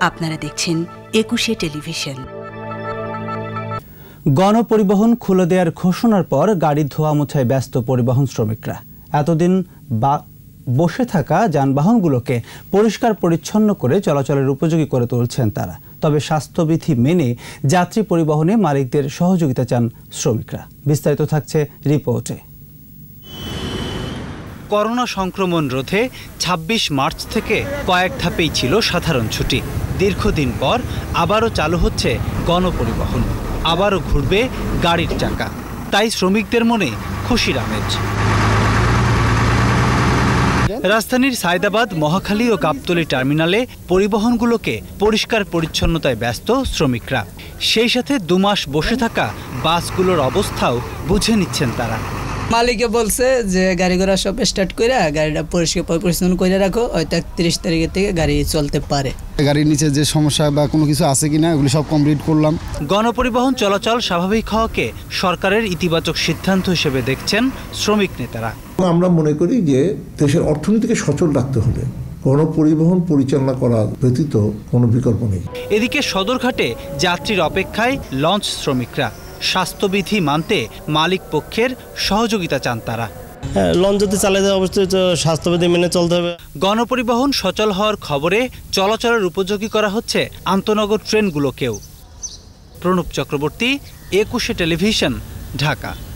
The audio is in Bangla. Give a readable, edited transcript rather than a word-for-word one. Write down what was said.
আপনারা দেখছেন ২১শে টেলিভিশন। গণপরিবহন খুলে দেওয়ার ঘোষণার পর গাড়ি ধোয়া মোছায় ব্যস্ত পরিবহন শ্রমিকরা। এতদিন বসে থাকা যানবাহনগুলোকে পরিষ্কার পরিচ্ছন্ন করে চলাচলের উপযোগী করে তুলছেন তারা। তবে স্বাস্থ্যবিধি মেনে যাত্রী পরিবহনে মালিকদের সহযোগিতা চান শ্রমিকরা। বিস্তারিত থাকছে রিপোর্টে। করোনা সংক্রমণ রোধে ২৬ মার্চ থেকে কয়েক ধাপেই ছিল সাধারণ ছুটি। দীর্ঘদিন পর আবারও চালু হচ্ছে গণপরিবহন, আবারও ঘুরবে গাড়ির চাকা। তাই শ্রমিকদের মনে খুশির আমেজ। রাজধানীর সায়দাবাদ, মহাখালী ও গাবতলী টার্মিনালে পরিবহনগুলোকে পরিষ্কার পরিচ্ছন্নতায় ব্যস্ত শ্রমিকরা। সেই সাথে ২ মাস বসে থাকা বাসগুলোর অবস্থাও বুঝে নিচ্ছেন তারা। মালিকে বলছে যে গাড়ি ঘোড়া সব স্টার্ট করে গাড়িটা পরিষ্কার পরিচ্ছন্ন করে রাখো, হয়তো ৩১ তারিখের থেকে গাড়ি চলতে পারে। গাড়ির নিচে যে সমস্যা বা কোনো কিছু আছে কিনা এগুলো সব কমপ্লিট করলাম। গণপরিবহন চলাচল স্বাভাবিক হওয়াকে সরকারের ইতিবাচক সিদ্ধান্ত হিসেবে দেখছেন শ্রমিক নেতারা। আমরা মনে করি যে দেশের অর্থনীতিকে সচল রাখতে হলে গণপরিবহন পরিচালনা করা ব্যতীত কোনো বিকল্প নেই। এদিকে সদরঘাটে যাত্রীর অপেক্ষায় লঞ্চ শ্রমিকরা। স্বাস্থ্যবিধি মানতে মালিক পক্ষের সহযোগিতা চান তারা। লঞ্চ যদি চালাতে অবশ্যই স্বাস্থ্যবিধি মেনে চলতে হবে। গণপরিবহন সচল হওয়ার খবরে চলাচলের উপযোগী করা হচ্ছে আন্তনগর ট্রেনগুলোকেও। প্রণব চক্রবর্তী, ২১শে টেলিভিশন, ঢাকা।